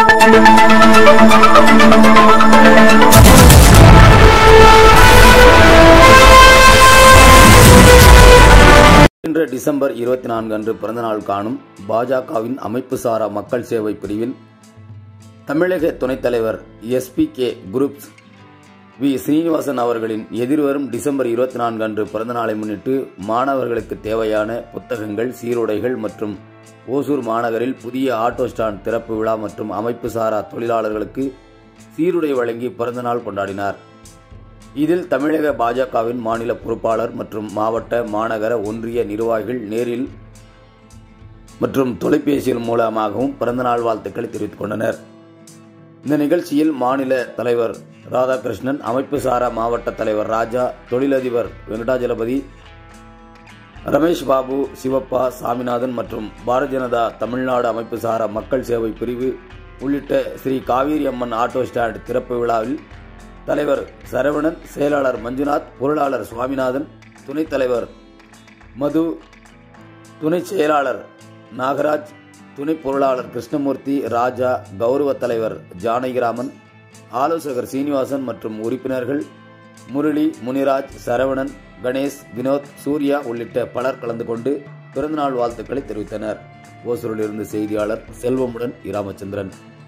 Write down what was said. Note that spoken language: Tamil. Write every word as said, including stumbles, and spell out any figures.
இன்று டிசம்பர் இருபத்தி நான்கு அன்று பிறந்தநாள் காணும் பாஜகவின் அமைப்பு சாரா மக்கள் சேவை பிரிவில் தமிழக துணைத் தலைவர் S P K groups V Srinivasan அவர்களின் எதிர்வரும் டிசம்பர் இருபத்தி நான்கு அன்று பிறந்தநாளை முன்னிட்டு மாணவர்களுக்கு தேவையான புத்தகங்கள், சீருடைகள் மற்றும் ஓசூர் மாநகரில் புதிய ஆட்டோ ஸ்டாண்ட் திறப்பு விழா மற்றும் அமைப்பு சாரா தொழிலாளர்களுக்கு சீருடை வழங்கி பிறந்தநாள் கொண்டாடினார். இதில் தமிழக பாஜகவின் மாநில பொறுப்பாளர் மற்றும் மாவட்ட, மாநகர, ஒன்றிய நிர்வாகிகள் நேரில் மற்றும் தொலைபேசியின் மூலமாகவும் பிறந்தநாள் வாழ்த்துக்களை தெரிவித்துக் கொண்டனர். இந்த நிகழ்ச்சியில் மாநில தலைவர் ராதாகிருஷ்ணன், அமைப்பு சாரா மாவட்ட தலைவர் ராஜா, தொழிலதிபர் வெங்கடாஜலபதி, ரமேஷ் பாபு, சிவப்பா, சாமிநாதன் மற்றும் பாரதிய ஜனதா தமிழ்நாடு அமைப்பு சாரா மக்கள் சேவை பிரிவு உள்ளிட்ட ஸ்ரீ காவேரி அம்மன் ஆட்டோ ஸ்டாண்ட் திறப்பு விழாவில் தலைவர் சரவணன், செயலாளர் மஞ்சுநாத், பொருளாளர் சுவாமிநாதன், துணைத் தலைவர் மது, துணை செயலாளர் நாகராஜ், துணை பொருளாளர் கிருஷ்ணமூர்த்தி, ராஜா, கௌரவ தலைவர் ஜானகிராமன், ஆலோசகர் சீனிவாசன் மற்றும் உறுப்பினர்கள் முரளி, முனிராஜ், சரவணன், கணேஷ், வினோத், சூர்யா உள்ளிட்ட பலர் கலந்து கொண்டு பிறந்தநாள் வாழ்த்துக்களை தெரிவித்தனர். ஓசூரிலிருந்து செய்தியாளர் செல்வமுடன் ராமச்சந்திரன்.